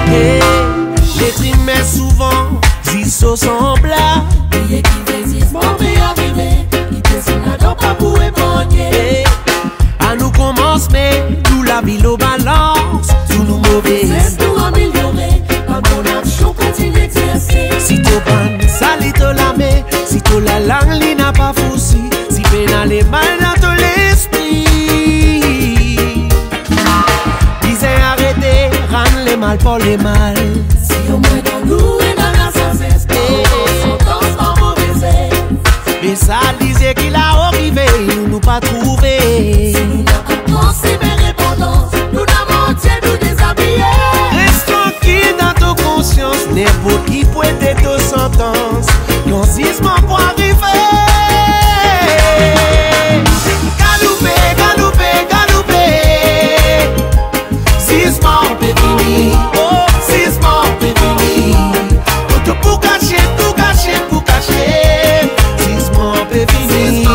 Hey, les trimestres souvent disent au semblable. Et qui résiste, mon pays arrivé. Il descend là-dedans pas pour épargner. Hey, à nous commence, mais tout la ville au balance. Tout nous mauvais. C'est tout amélioré. Par mon action continue d'exercer. Si tu prends sali to la main, si tu la langue li n'a pas fousi, si pénal est mal dans ton esprit. Disais arrêtez, rendre les mal pour les mal. Si au moins dans nous et dans la sagesse, on s'entend sans mauvais. Mais ça disait qu'il a arrivé, nous pas trouvé. Si nous n'avons pas cyber-répondance, nous n'avons menti, nous déshabillés. Reste tranquille dans ton conscience, n'importe qui peut être ton sentence. Consistement pour arriver. Galoupé, galoupé, galoupé. Sisement peut venir, oh, sisement peut venir. Tout pour cacher, tout cacher, pour cacher. Sisement peut venir.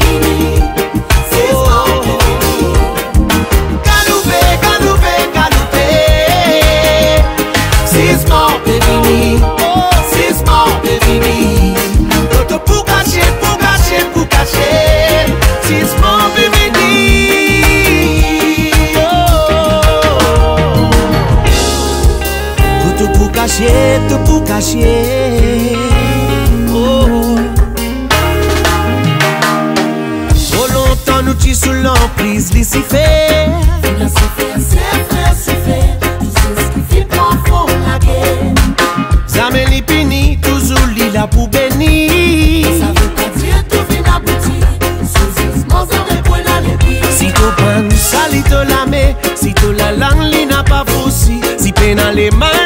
Galoupé, galoupé, galoupé. Sisement peut venir, oh, sisement peut venir. Tout pour cacher, pour cacher, pour cacher. Sisement peut venir. Tout pour cacher, tout pour cacher. Oh. Trop longtemps nous t'y sous l'emprise, Lucifer. C'est fait. Tout ce qui fait pas fond la guerre. Zameli pini, toujours li la pour bénir. Ça veut pas dire tout vient aboutir. Sous-sisement, ça répond à l'épi. Si tu prends sali to la main, si tu la langue li n'a pas fousi, si pénal est mal